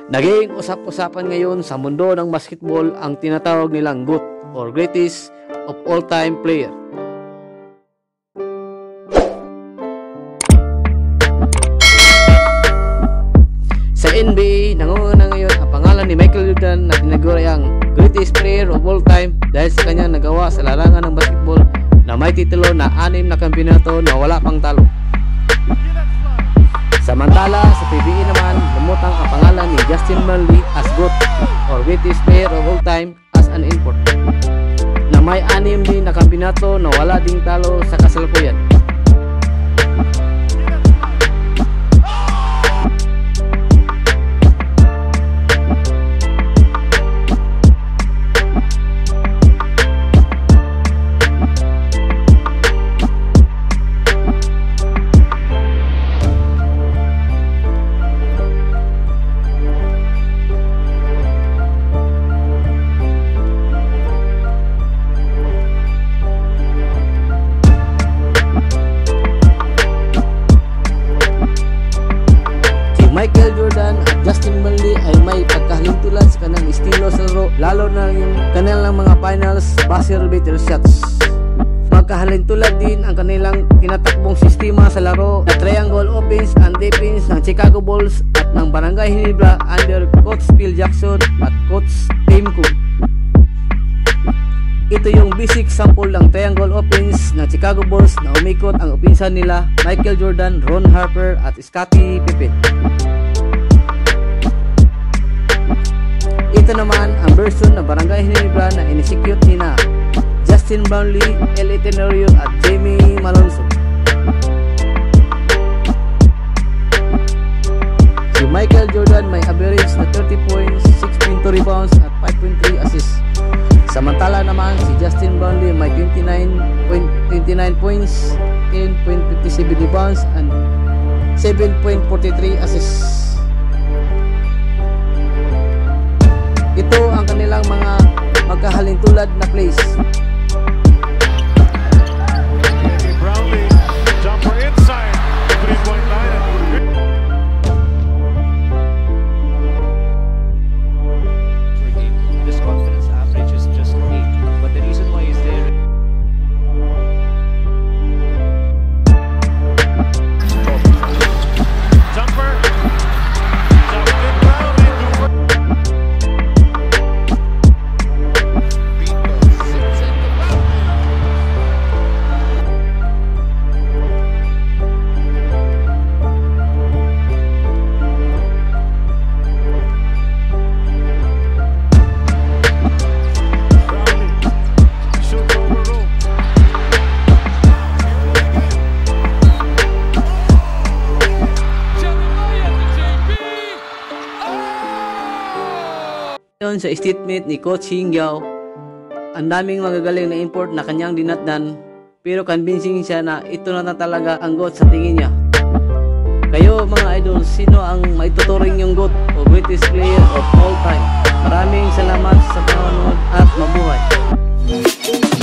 Naging usap-usapan ngayon sa mundo ng basketball ang tinatawag nilang GOAT or Greatest of All-Time Player. Sa NBA, nangunguna ngayon ang pangalan ni Michael Jordan na tinaguri ang Greatest Player of All Time dahil sa kanyang nagawa sa larangan ng basketball na may titulo na 6 na kampeonato na wala pang talo. Samantala, sa PBA naman, lumutang ang pangalan ni Justin Burnley as GOAT or Greatest Player of All Time as an import na may 6 din na kampeonato na wala ding talo sa kasalukuyan. Michael Jordan at Justin Burnley ay may pagkahalintulad sa kanilang estilo sa laro, lalo na yung kanilang mga finals buzzer beater shots. Magkahalintulad din ang kanilang tinatakbong sistema sa laro na triangle offense and defense ng Chicago Bulls at ng Barangay Ginebra under Coach Phil Jackson at Coach Tim Cook. Ito yung basic sample ng triangle offense ng Chicago Bulls na umikot ang opinsan nila Michael Jordan, Ron Harper at Scottie Pippen. Ito naman ang version ng Barangay Ginebra na in-execute nina Justin Burnley, L.A. Tenorio at Jamie Malonzo. Si Michael Jordan may average na 30 points, 6.2 rebounds at 5.3 assists. Samantala naman si Justin Burnley may 29 points, 10.57 rebounds and 7.43 assists. Ito ang kanilang mga magkahalintulad na plays. Brownlee, jumper inside, 3-point line. This confidence average is just 8, but the reason why is there. Jumper, Justin Brownlee, Ayon sa statement ni Coach Hing Yao, ang daming magagaling na import na kanyang dinatnan pero convincing siya na ito na talaga ang GOAT sa tingin niya. Kayo mga idol, sino ang maituturing yung GOAT o Greatest Player of All Time? Maraming salamat sa panonood at mabuhay!